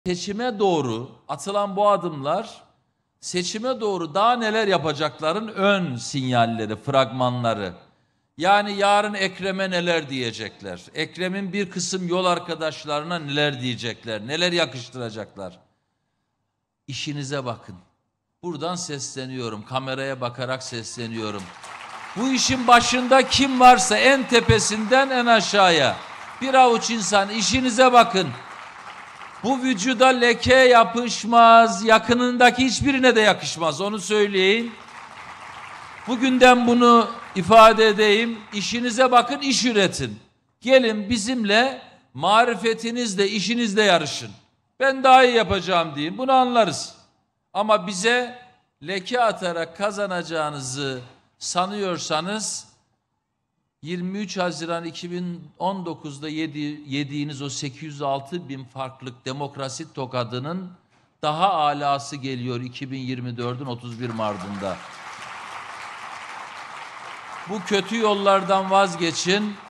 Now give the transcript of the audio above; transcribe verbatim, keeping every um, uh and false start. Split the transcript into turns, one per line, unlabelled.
Seçime doğru atılan bu adımlar, seçime doğru daha neler yapacakların ön sinyalleri, fragmanları. Yani yarın Ekrem'e neler diyecekler? Ekrem'in bir kısım yol arkadaşlarına neler diyecekler? Neler yakıştıracaklar? İşinize bakın. Buradan sesleniyorum, kameraya bakarak sesleniyorum. Bu işin başında kim varsa en tepesinden en aşağıya bir avuç insan, işinize bakın. Bu vücuda leke yapışmaz, yakınındaki hiçbirine de yakışmaz, onu söyleyeyim. Bugünden bunu ifade edeyim, işinize bakın, iş üretin. Gelin bizimle marifetinizle, işinizle yarışın. Ben daha iyi yapacağım diyeyim, bunu anlarız. Ama bize leke atarak kazanacağınızı sanıyorsanız, yirmi üç Haziran iki bin on dokuz'da yedi, yediğiniz o sekiz yüz altı bin farklık demokrasi tokadının daha alası geliyor iki bin yirmi dört'ün otuz bir Mart'ında. Bu kötü yollardan vazgeçin.